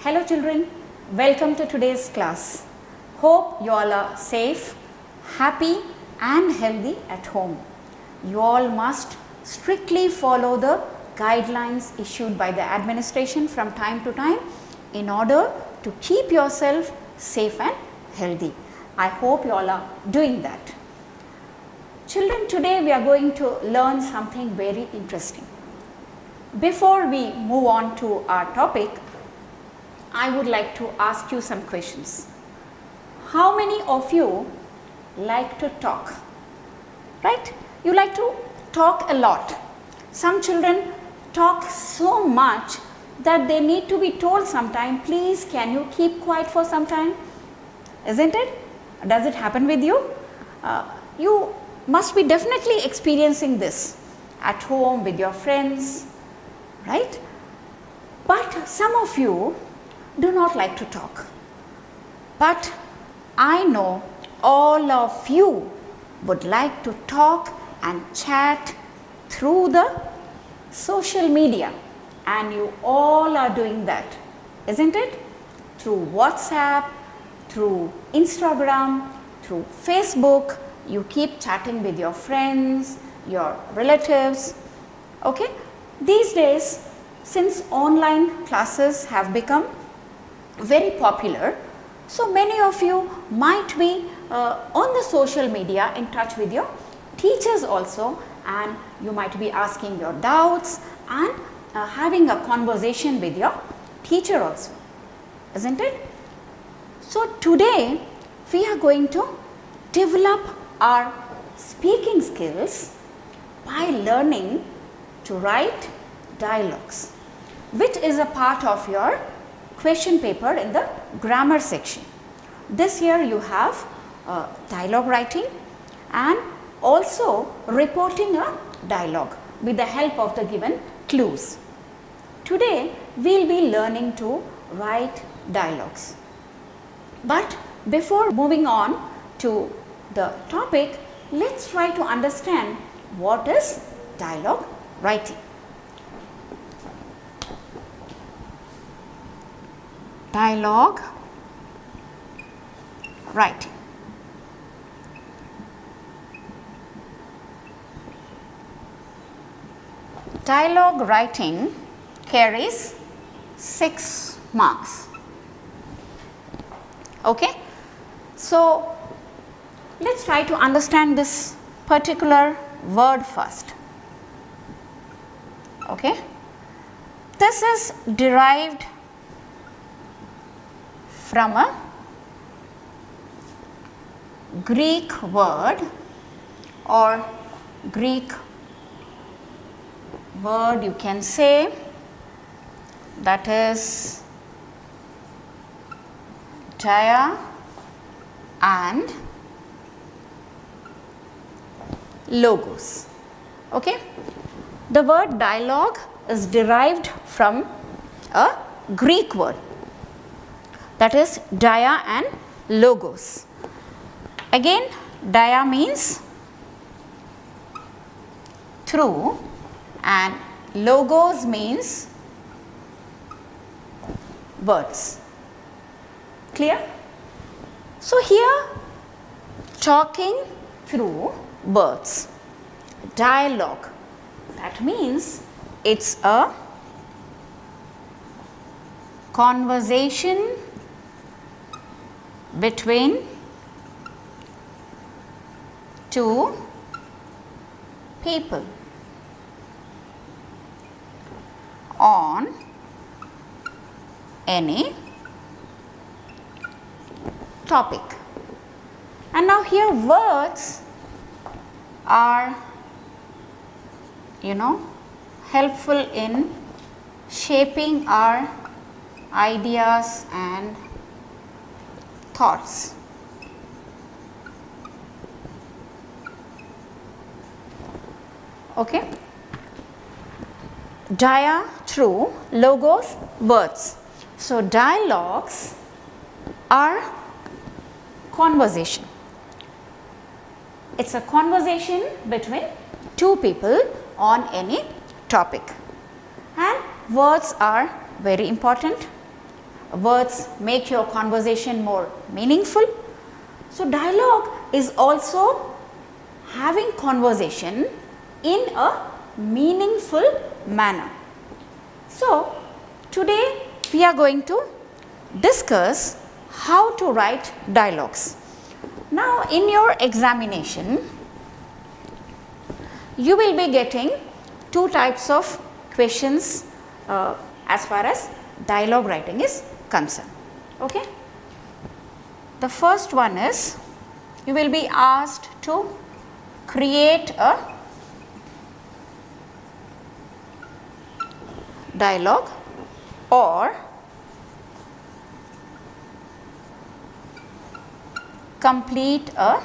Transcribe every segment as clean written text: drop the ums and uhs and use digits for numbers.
Hello children, welcome to today's class. Hope you all are safe, happy and healthy at home. You all must strictly follow the guidelines issued by the administration from time to time in order to keep yourself safe and healthy. I hope you all are doing that. Children, today we are going to learn something very interesting. Before we move on to our topic, I would like to ask you some questions. How many of you like to talk? Right? You like to talk a lot. Some children talk so much that they need to be told sometime, please can you keep quiet for some time? Isn't it? Does it happen with you? You must be definitely experiencing this at home with your friends, right? But some of you do not like to talk. But I know all of you would like to talk and chat through the social media, and you all are doing that, isn't it? Through WhatsApp, through Instagram, through Facebook, you keep chatting with your friends, your relatives, okay? These days, since online classes have become very popular, so many of you might be on the social media in touch with your teachers also, and you might be asking your doubts and having a conversation with your teacher also, isn't it? So today we are going to develop our speaking skills by learning to write dialogues, which is a part of your question paper in the grammar section. This year you have dialogue writing and also reporting a dialogue with the help of the given clues. Today we will be learning to write dialogues. But before moving on to the topic, let's try to understand what is dialogue writing. Dialogue writing. Dialogue writing carries 6 marks. Okay? So, let's try to understand this particular word first. Okay? This is derived from a Greek word or Greek word you can say, that is dia and logos. Okay? The word dialogue is derived from a Greek word, that is dia and logos. Again, dia means through and logos means words. Clear? So here talking through words, dialogue, that means it's a conversation between two people on any topic. And now here words are, helpful in shaping our ideas and thoughts. Okay? Dia through, logos words. So dialogues are conversation. It's a conversation between two people on any topic. And words are very important. words make your conversation more meaningful. So, dialogue is also having conversation in a meaningful manner. So, today we are going to discuss how to write dialogues. Now, in your examination, you will be getting two types of questions as far as dialogue writing is concerned. Okay? The first one is, you will be asked to create a dialogue or complete a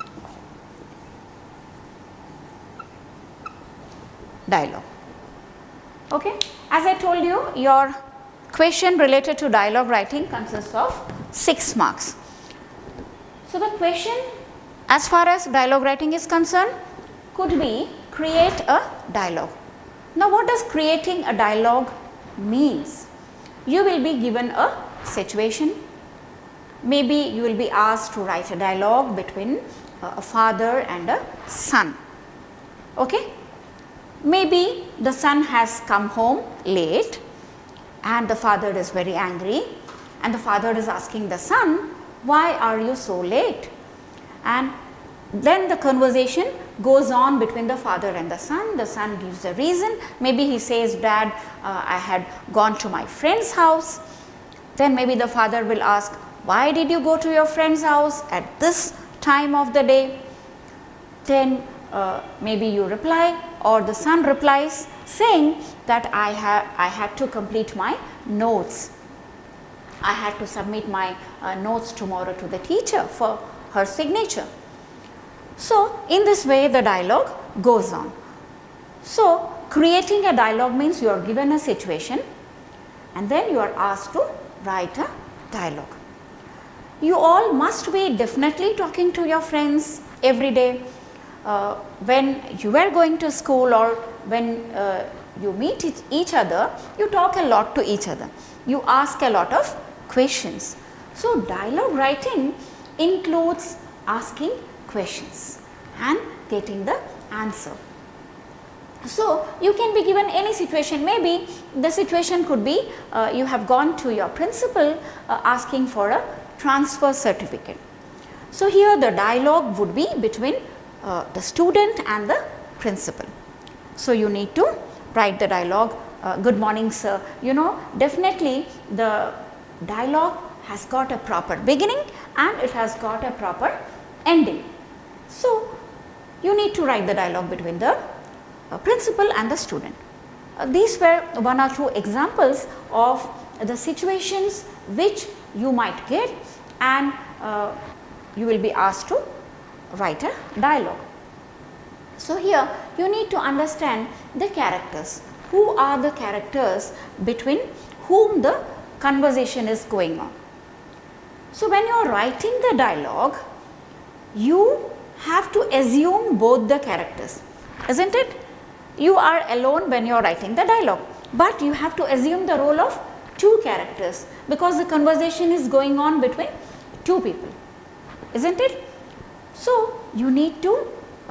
dialogue. Okay? As I told you, your question related to dialogue writing consists of 6 marks. So, the question as far as dialogue writing is concerned could be create a dialogue. Now, what does creating a dialogue means? You will be given a situation. Maybe you will be asked to write a dialogue between a father and a son. Okay? Maybe the son has come home late and the father is very angry, and the father is asking the son, why are you so late? And then the conversation goes on between the father and the son. The son gives a reason. Maybe he says, Dad, I had gone to my friend's house. Then maybe the father will ask, why did you go to your friend's house at this time of the day? Then maybe you reply, or the son replies saying that I had to complete my notes. I had to submit my notes tomorrow to the teacher for her signature. So, in this way the dialogue goes on. So, creating a dialogue means you are given a situation and then you are asked to write a dialogue. You all must be definitely talking to your friends every day. When you are going to school or when you meet each other, you talk a lot to each other. You ask a lot of questions. So, dialogue writing includes asking questions and getting the answer. So, you can be given any situation. Maybe the situation could be you have gone to your principal asking for a transfer certificate. So, here the dialogue would be between the student and the principal. So, you need to write the dialogue, good morning sir. You know, definitely the dialogue has got a proper beginning and it has got a proper ending. So, you need to write the dialogue between the principal and the student. These were one or two examples of the situations which you might get, and you will be asked to write a dialogue. So, here you need to understand the characters. Who are the characters between whom the conversation is going on? So, when you are writing the dialogue, you have to assume both the characters, isn't it? You are alone when you are writing the dialogue, but you have to assume the role of two characters because the conversation is going on between two people, isn't it? So, you need to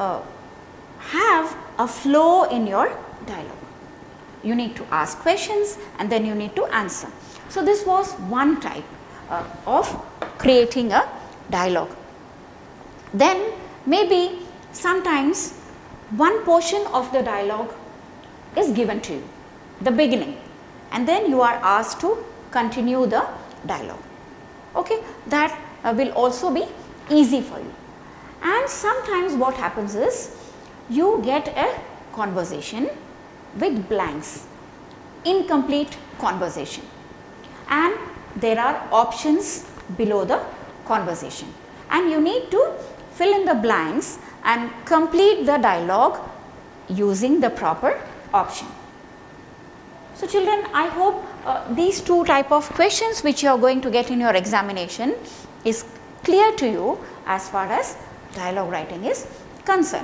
have a flow in your dialogue. You need to ask questions and then you need to answer. So, this was one type of creating a dialogue. Then maybe sometimes one portion of the dialogue is given to you, the beginning, and then you are asked to continue the dialogue. Okay, that will also be easy for you. And sometimes what happens is you get a conversation with blanks, incomplete conversation, and there are options below the conversation, and you need to fill in the blanks and complete the dialogue using the proper option. So, children, I hope these two type of questions which you are going to get in your examination is clear to you as far as dialogue writing is concerned.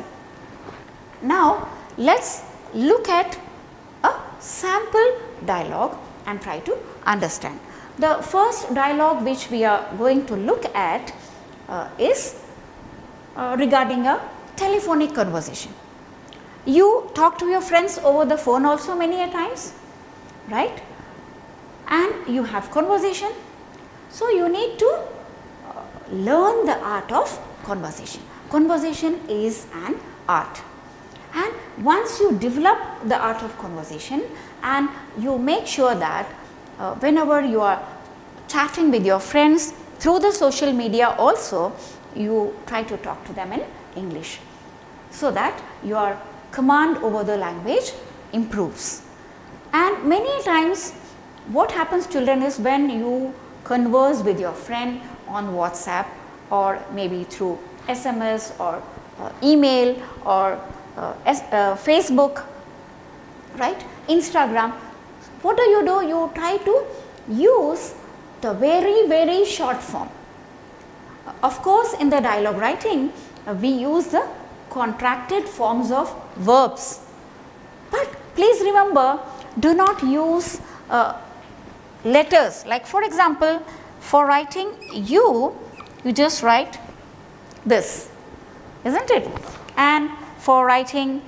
Now, let us look at a sample dialogue and try to understand. The first dialogue which we are going to look at is regarding a telephonic conversation. You talk to your friends over the phone also many a times, right? And you have conversation. So, you need to learn the art of conversation. Conversation is an art, and once you develop the art of conversation and you make sure that whenever you are chatting with your friends through the social media also, you try to talk to them in English, so that your command over the language improves. And many times what happens, children, is when you converse with your friend on WhatsApp or maybe through SMS or email or Facebook, right, Instagram, what do? You try to use the very short form. Of course, in the dialogue writing, we use the contracted forms of verbs, but please remember, do not use letters. Like for example, for writing you just write this, isn't it? And for writing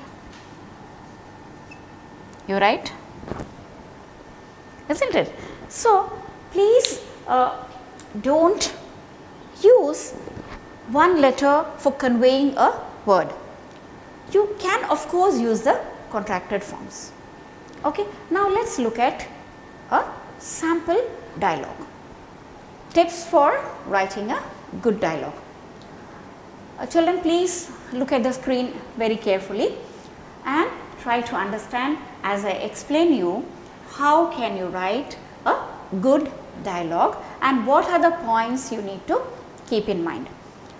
you write, isn't it? So, please don't use one letter for conveying a word. You can of course use the contracted forms. Okay. Now, let us look at a sample dialogue. Tips for writing a good dialogue. Children, please look at the screen very carefully and try to understand as I explain you how can you write a good dialogue and what are the points you need to keep in mind.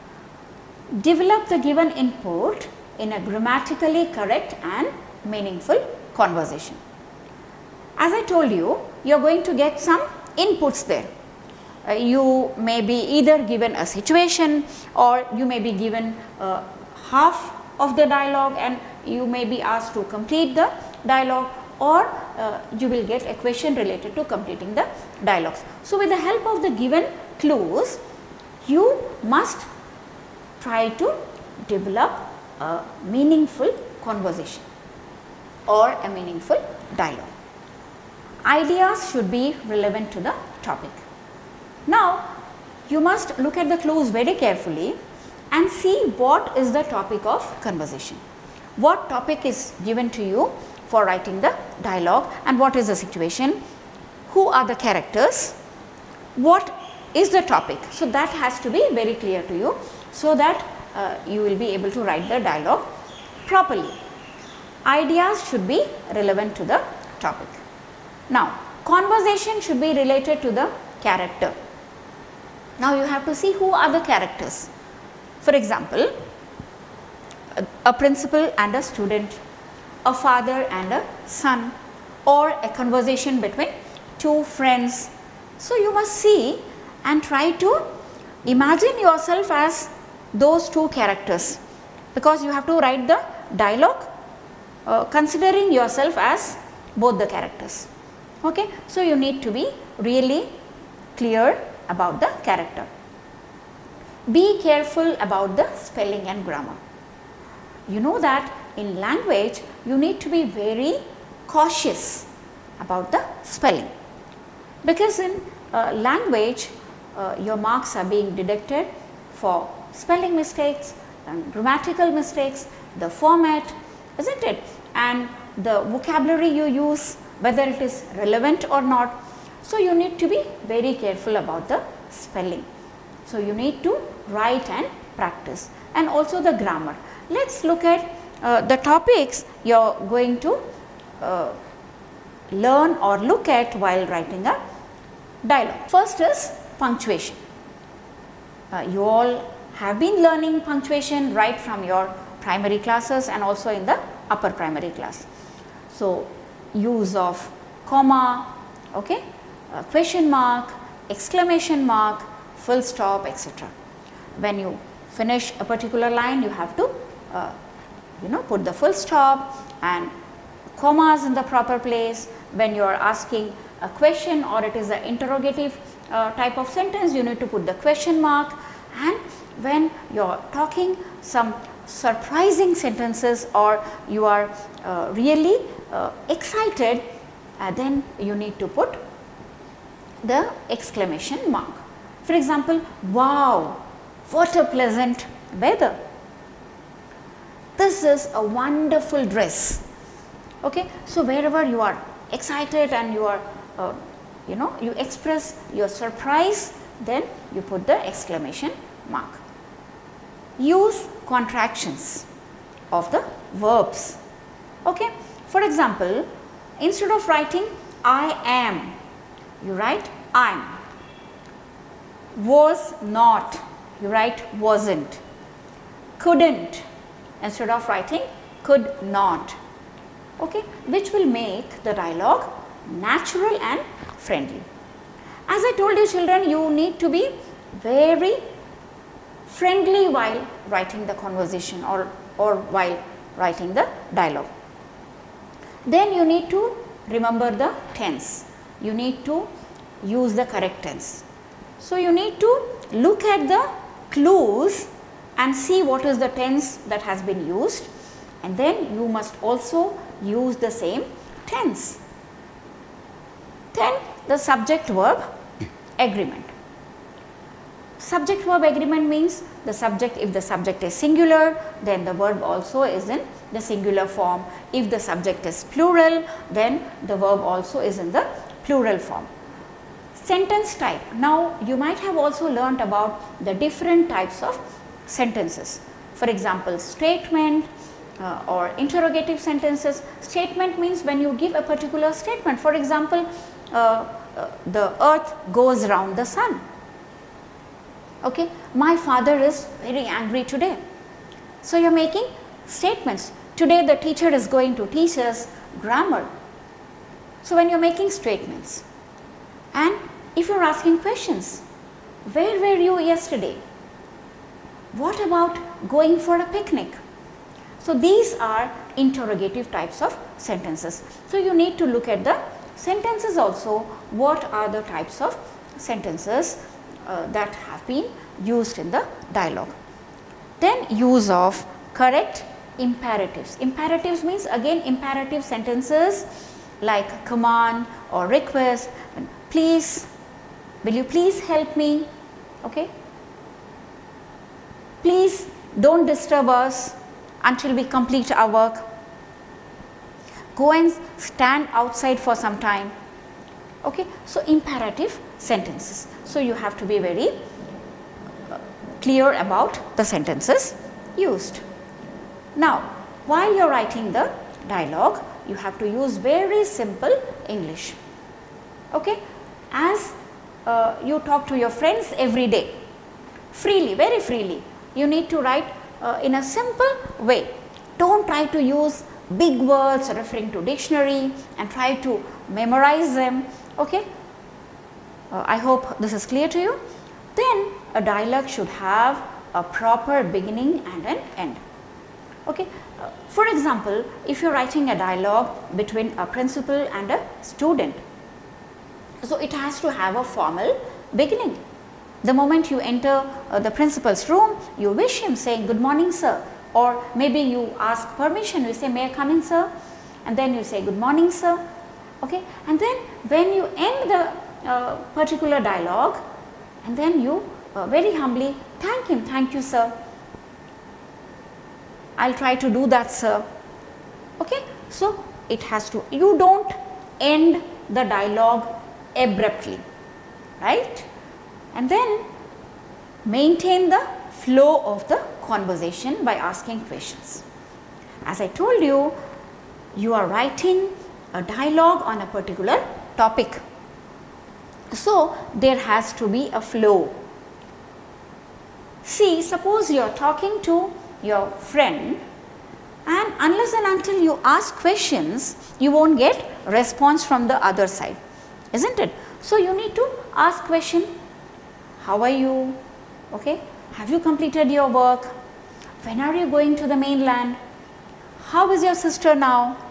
Develop the given input in a grammatically correct and meaningful conversation. As I told you, you are going to get some inputs there. You may be either given a situation or you may be given half of the dialogue and you may be asked to complete the dialogue, or you will get a question related to completing the dialogues. So, with the help of the given clues, you must try to develop a meaningful conversation or a meaningful dialogue. Ideas should be relevant to the topic. Now, you must look at the clues very carefully and see what is the topic of conversation. What topic is given to you for writing the dialogue and what is the situation, who are the characters, what is the topic. So, that has to be very clear to you so that you will be able to write the dialogue properly. Ideas should be relevant to the topic. Now, conversation should be related to the character. Now, you have to see who are the characters. For example, a principal and a student, a father and a son, or a conversation between two friends. So, you must see and try to imagine yourself as those two characters, because you have to write the dialogue considering yourself as both the characters. Okay. So, you need to be really clear about the character. Be careful about the spelling and grammar. You know that in language you need to be very cautious about the spelling, because in language your marks are being deducted for spelling mistakes and grammatical mistakes, the format, isn't it, and the vocabulary you use, whether it is relevant or not. So, you need to be very careful about the spelling. So, you need to write and practice, and also the grammar. Let us look at the topics you are going to learn or look at while writing a dialogue. First is punctuation. You all have been learning punctuation right from your primary classes and also in the upper primary class. So, use of comma, okay, question mark, exclamation mark, full stop, etc. When you finish a particular line, you have to put the full stop and commas in the proper place. When you are asking a question or it is an interrogative type of sentence, you need to put the question mark. And when you are talking some surprising sentences or you are really excited, then you need to put the exclamation mark. For example, wow, what a pleasant weather. This is a wonderful dress. Okay, so wherever you are excited and you are you express your surprise, then you put the exclamation mark. Use contractions of the verbs. Okay, for example, instead of writing I am, you write I'm. Was not, you write wasn't. Couldn't, instead of writing could not. Okay, which will make the dialogue natural and friendly. As I told you children, you need to be very friendly while writing the conversation or while writing the dialogue. Then you need to remember the tense. You need to use the correct tense. So you need to look at the clues and see what is the tense that has been used, and then you must also use the same tense. Then the subject verb agreement. Subject verb agreement means the subject, if the subject is singular, then the verb also is in the singular form. If the subject is plural, then the verb also is in the plural form. Sentence type. Now you might have also learnt about the different types of sentences. For example, statement or interrogative sentences. Statement means when you give a particular statement. For example, the earth goes round the sun. Okay, my father is very angry today. So you are making statements. Today the teacher is going to teach us grammar. So when you are making statements, and if you are asking questions, where were you yesterday? What about going for a picnic? So these are interrogative types of sentences. So you need to look at the sentences also. What are the types of sentences that have been used in the dialogue. Then use of correct imperatives. Imperatives means again imperative sentences like command or request. Please, will you please help me? Okay. Please don't disturb us until we complete our work. Go and stand outside for some time. Okay. So imperative sentences. So you have to be very clear about the sentences used. Now, while you are writing the dialogue, you have to use very simple English. Okay. As you talk to your friends every day, freely, very freely, you need to write in a simple way. Don't try to use big words referring to dictionary and try to memorize them. Okay. I hope this is clear to you. Then a dialogue should have a proper beginning and an end. Okay. For example, if you are writing a dialogue between a principal and a student, so it has to have a formal beginning. The moment you enter the principal's room, you wish him saying, "Good morning, sir," or maybe you ask permission, you say, "May I come in, sir?" and then you say, "Good morning, sir." Okay. And then when you end the particular dialogue, and then you very humbly thank him, "Thank you, sir. I'll try to do that, sir." Okay. So it has to, you don't end the dialogue abruptly, right? And then maintain the flow of the conversation by asking questions. As I told you, you are writing a dialogue on a particular topic. So there has to be a flow. See, suppose you are talking to your friend, and unless and until you ask questions, you won't get response from the other side, isn't it? So you need to ask question. How are you? Okay. Have you completed your work? When are you going to the mainland? How is your sister now?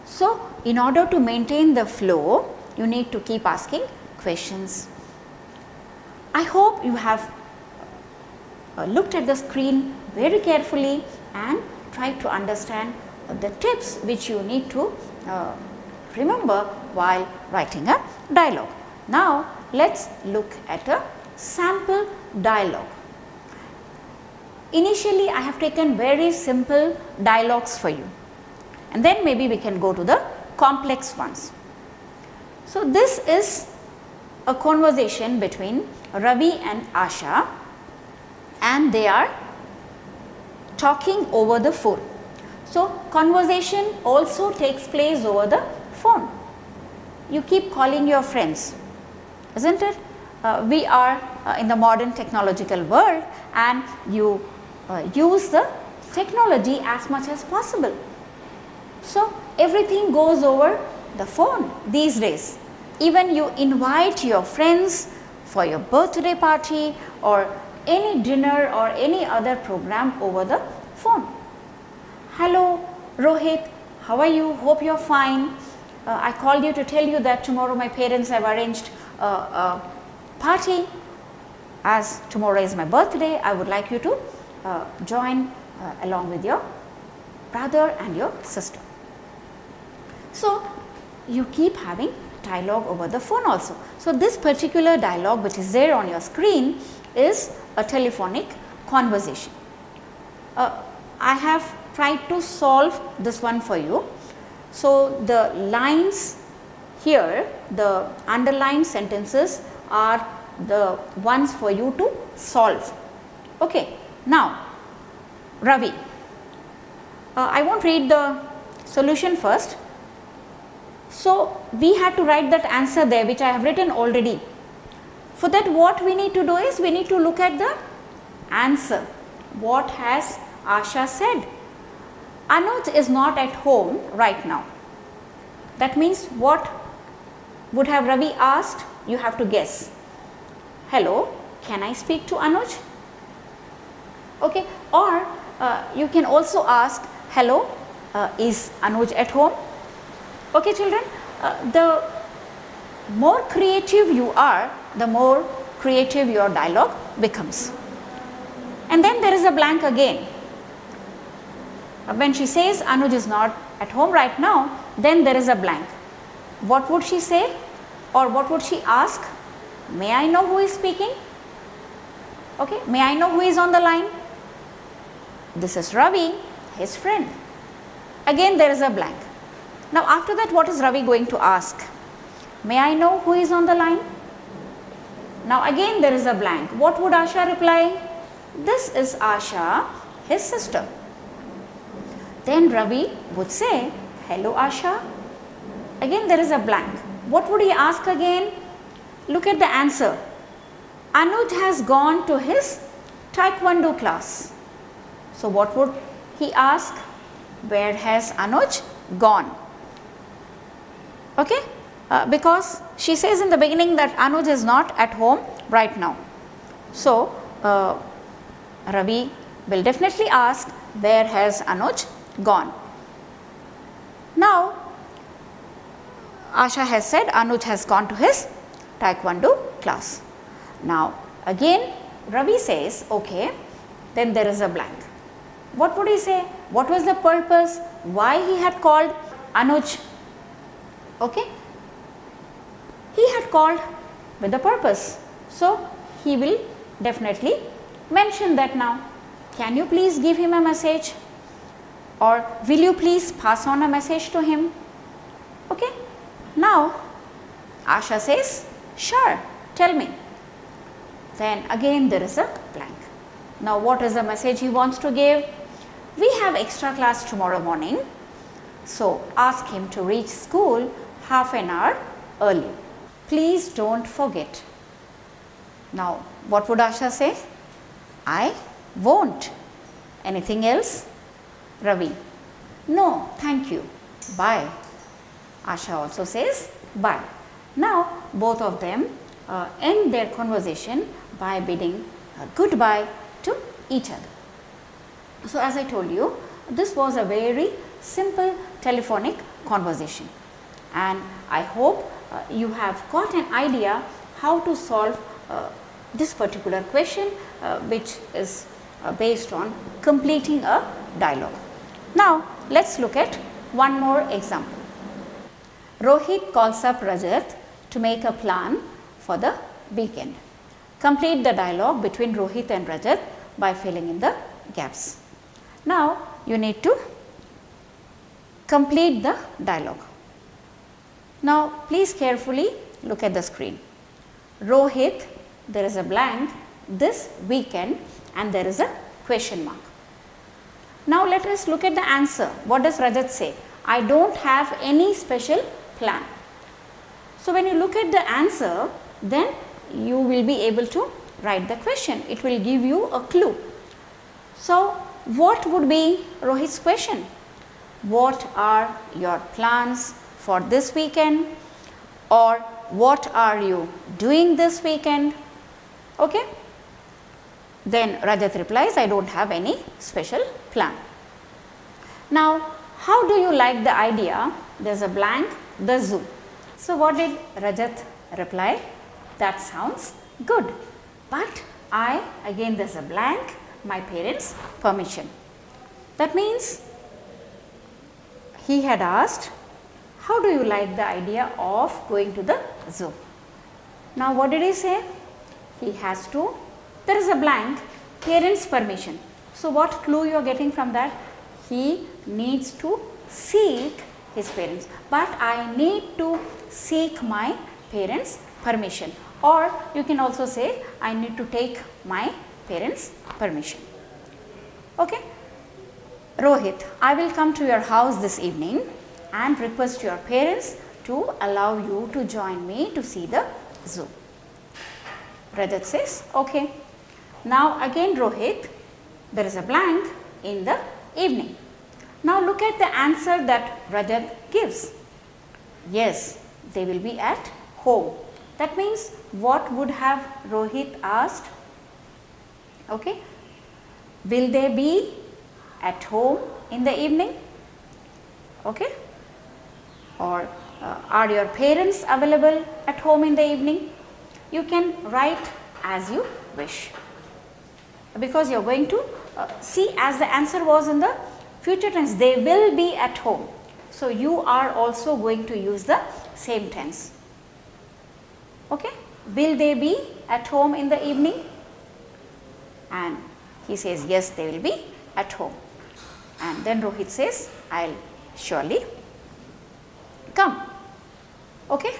So, in order to maintain the flow, you need to keep asking questions. I hope you have looked at the screen very carefully and tried to understand the tips which you need to remember while writing a dialogue. Now, let us look at a sample dialogue. Initially, I have taken very simple dialogues for you, and then maybe we can go to the complex ones. So, this is a conversation between Ravi and Asha, and they are talking over the phone. So, conversation also takes place over the phone. You keep calling your friends, isn't it? We are in the modern technological world, and you use the technology as much as possible. So, everything goes over the phone these days. Even you invite your friends for your birthday party or any dinner or any other program over the phone. Hello Rohit, how are you? Hope you are fine. I called you to tell you that tomorrow my parents have arranged a party. As tomorrow is my birthday, I would like you to join along with your brother and your sister. So, you keep having dialogue over the phone also. So, this particular dialogue which is there on your screen is a telephonic conversation. I have tried to solve this one for you. So, the lines here, the underlined sentences are the ones for you to solve. Okay. Now, Ravi, I won't read the solution first. So, we had to write that answer there which I have written already. For that, what we need to do is we need to look at the answer. What has Asha said? Anuj is not at home right now. That means what would have Ravi asked? You have to guess. Hello, can I speak to Anuj? Okay, or you can also ask, hello, is Anuj at home? Okay children, the more creative you are, the more creative your dialogue becomes. And then there is a blank again. When she says Anuj is not at home right now, then there is a blank. What would she say or what would she ask? May I know who is speaking? Okay, may I know who is on the line? This is Ravi, his friend. Again there is a blank. Now after that, what is Ravi going to ask? May I know who is on the line? Now again there is a blank. What would Asha reply? This is Asha, his sister. Then Ravi would say, hello Asha. Again there is a blank. What would he ask again? Look at the answer. Anuj has gone to his Taekwondo class. So what would he ask? Where has Anuj gone? Okay, because she says in the beginning that Anuj is not at home right now. So Ravi will definitely ask, where has Anuj gone? Now Asha has said Anuj has gone to his Taekwondo class. Now again Ravi says, okay, then there is a blank. What would he say? What was the purpose? Why he had called Anuj? Okay, he had called with a purpose. So he will definitely mention that now. Can you please give him a message? Or will you please pass on a message to him? Okay. Now Asha says, sure, tell me. Then again there is a blank. Now what is the message he wants to give? We have extra class tomorrow morning, so ask him to reach school half an hour early. Please don't forget. Now what would Asha say? I won't. Anything else? Ravi, no, thank you. Bye. Asha also says bye. Now both of them end their conversation by bidding goodbye to each other. So as I told you, this was a very simple telephonic conversation. And I hope you have got an idea how to solve this particular question which is based on completing a dialogue. Now, let us look at one more example. Rohit calls up Rajat to make a plan for the weekend. Complete the dialogue between Rohit and Rajat by filling in the gaps. Now, you need to complete the dialogue. Now, please carefully look at the screen. Rohit, there is a blank, this weekend, and there is a question mark. Now, let us look at the answer. What does Rajat say? I don't have any special plan. So, when you look at the answer, then you will be able to write the question. It will give you a clue. So, what would be Rohit's question? What are your plans for this weekend, or what are you doing this weekend? Okay. Then Rajat replies, I don't have any special plan. Now, how do you like the idea? There is a blank, the zoo. So, what did Rajat reply? That sounds good, but again there is a blank, my parents' permission. That means he had asked, how do you like the idea of going to the zoo? Now, what did he say? He has to, there is a blank, parents' permission. So, what clue you are getting from that? He needs to seek his parents, but I need to seek my parents' permission, or you can also say I need to take my parents' permission. Okay. Rohit, I will come to your house this evening and request your parents to allow you to join me to see the zoo. Rajat says, okay. Now, again Rohit, there is a blank, in the evening. Now, look at the answer that Rajat gives. Yes, they will be at home. That means, what would have Rohit asked? Okay. Will they be at home in the evening? Okay. Or are your parents available at home in the evening? You can write as you wish, because you are going to see, as the answer was in the future tense, they will be at home. So, you are also going to use the same tense. Okay. Will they be at home in the evening? And he says, yes, they will be at home. And then Rohit says, I will surely come. Okay.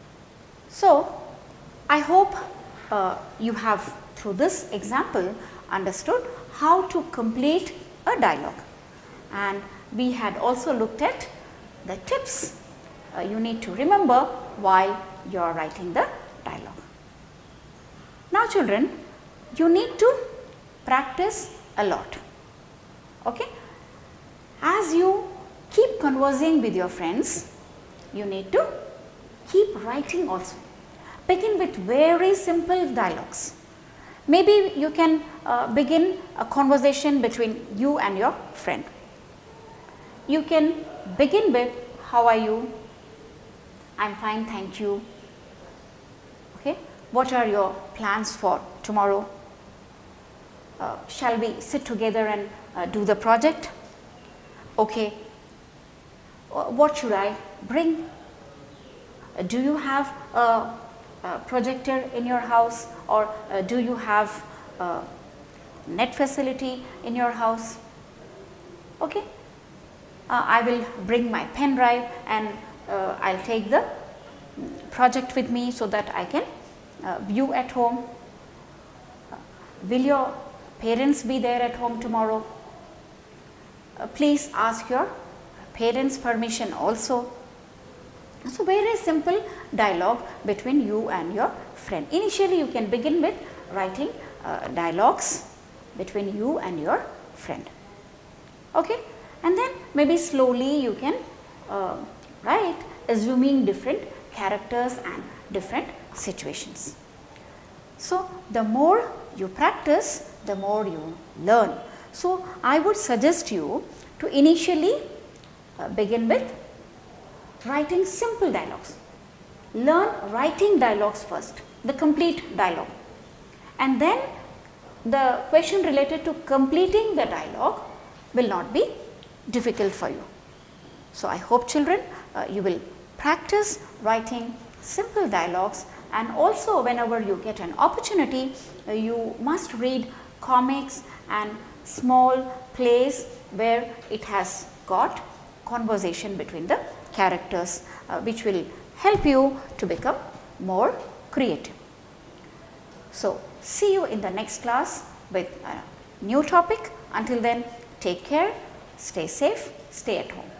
So, I hope you have, through this example, understood how to complete a dialogue, and we had also looked at the tips you need to remember while you are writing the dialogue. Now, children, you need to practice a lot. Okay. As you keep conversing with your friends, you need to keep writing also. Begin with very simple dialogues. Maybe you can begin a conversation between you and your friend. You can begin with, how are you? I am fine, thank you. Okay. What are your plans for tomorrow? Shall we sit together and do the project? Okay. What should I bring? Do you have a projector in your house, or do you have net facility in your house? Okay. I will bring my pen drive, and I will take the project with me so that I can view at home. Will your parents be there at home tomorrow? Please ask your parents' permission also. So, very simple dialogue between you and your friend. Initially, you can begin with writing dialogues between you and your friend. Okay. And then maybe slowly you can write, assuming different characters and different situations. So, the more you practice, the more you learn. So, I would suggest you to initially begin with writing simple dialogues. Learn writing dialogues first, the complete dialogue, and then the question related to completing the dialogue will not be difficult for you. So, I hope children you will practice writing simple dialogues, and also whenever you get an opportunity you must read comics and small plays where it has got conversation between the characters, which will help you to become more creative. So, see you in the next class with a new topic. Until then, take care, stay safe, stay at home.